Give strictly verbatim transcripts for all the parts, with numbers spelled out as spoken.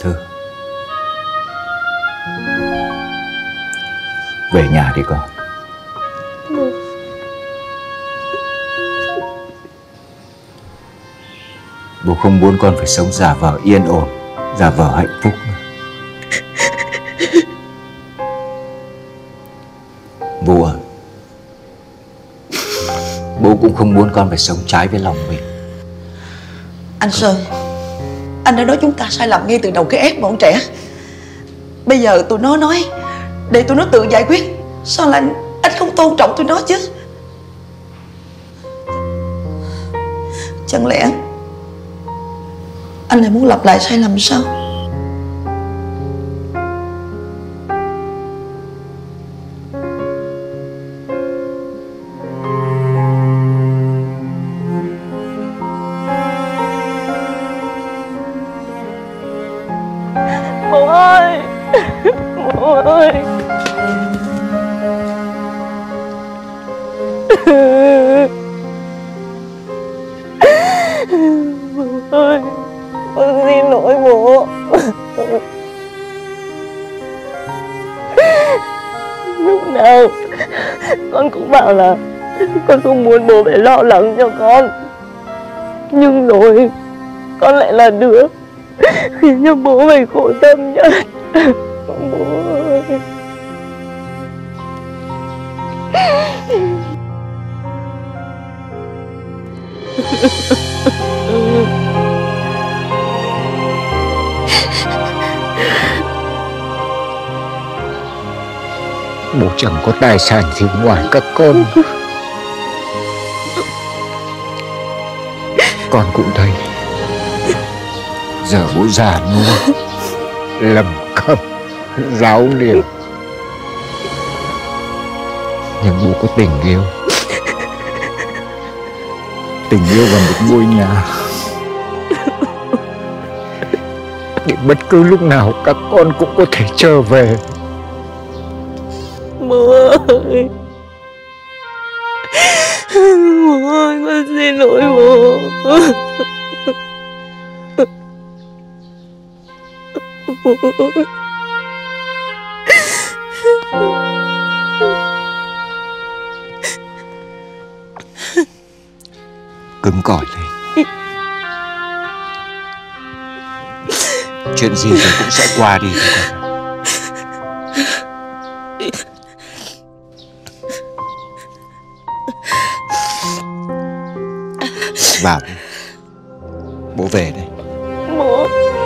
Thư, về nhà đi con. Bố không muốn con phải sống giả vờ yên ổn, giả vờ hạnh phúc nữa. Bố à, bố cũng không muốn con phải sống trái với lòng mình. Anh Sơn, anh đã nói chúng ta sai lầm ngay từ đầu cái ép bọn trẻ. Bây giờ tụi nó nói để tụi nó tự giải quyết, sao là anh, anh không tôn trọng tụi nó chứ? Chẳng lẽ anh lại muốn lặp lại sai lầm sao? Bố ơi, bố ơi. Bố ơi, con xin lỗi bố. Lúc nào con cũng bảo là con không muốn bố phải lo lắng cho con, nhưng rồi con lại là đứa khiến cho bố phải khổ tâm nhất. Bố ơi. Bố chẳng có tài sản gì ngoài các con. Con cũng thấy giờ bố già nua, lầm cầm, ráo liều, nhưng bố có tình yêu. Tình yêu vào một ngôi nhà để bất cứ lúc nào các con cũng có thể trở về. Bố ơi, bố ơi, con xin lỗi bố. Bố ơi. Cứng cỏi lên. Chuyện gì rồi cũng sẽ qua đi thôi con. Vào đi. Bố về đây. Bố.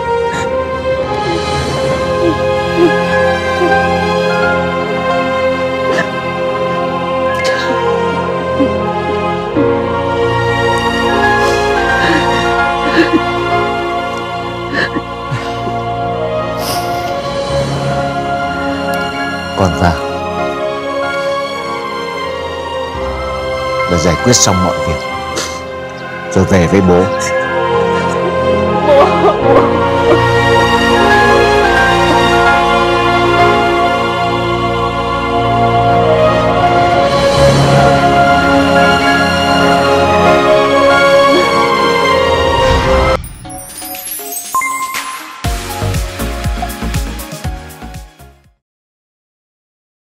Con vào và giải quyết xong mọi việc rồi về với bố. Bố, bố.